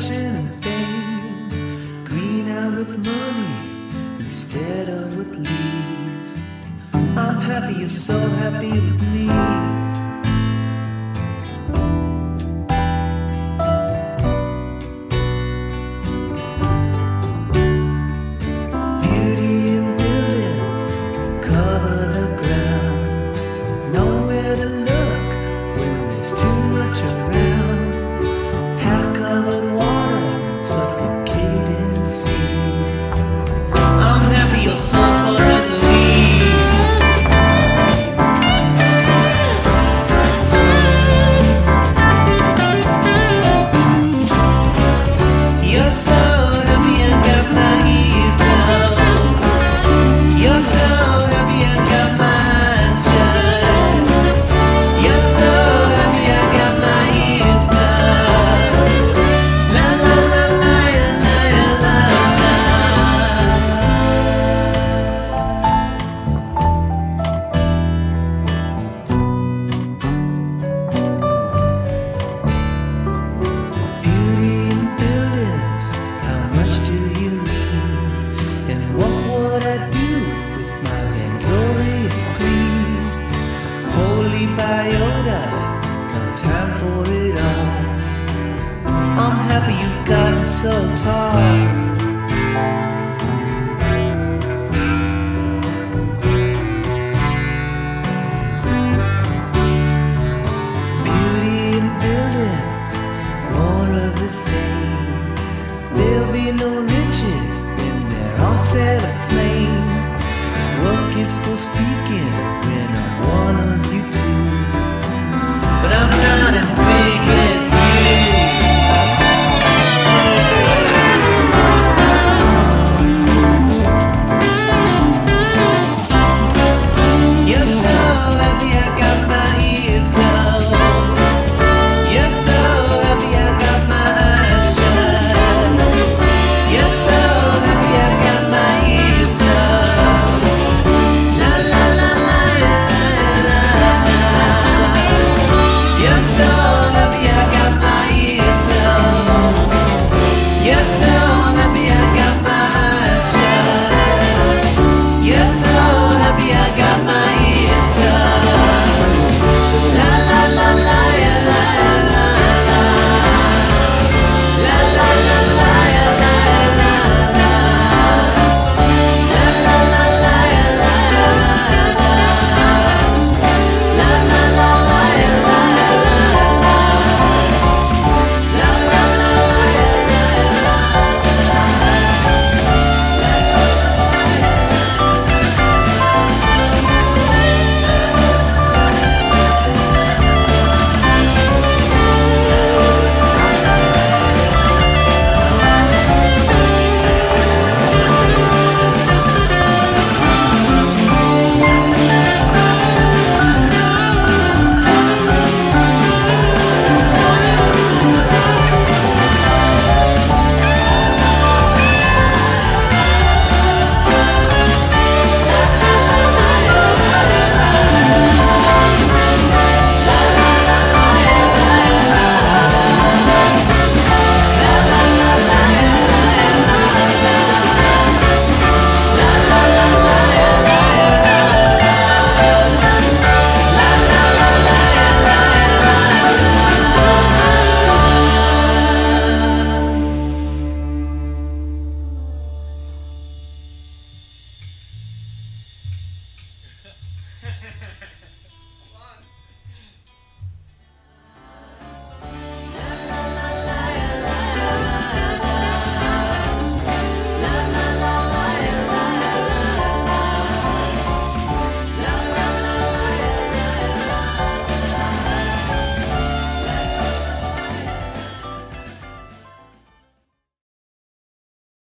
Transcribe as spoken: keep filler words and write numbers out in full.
fortune and fame, green out with money instead of with leaves. I'm happy you're so happy with me. Too much around, half-covered water, suffocating sea. I'm happy you're so far in the You're so happy I got my ears closed. You're so happy I got my eyes shut. You're so iota, no time for it all. I'm happy you've gotten so tall. Beauty in buildings, more of the same. There'll be no riches when they're all set aflame. What gives for speaking when I'm one of you two? But I'm not as big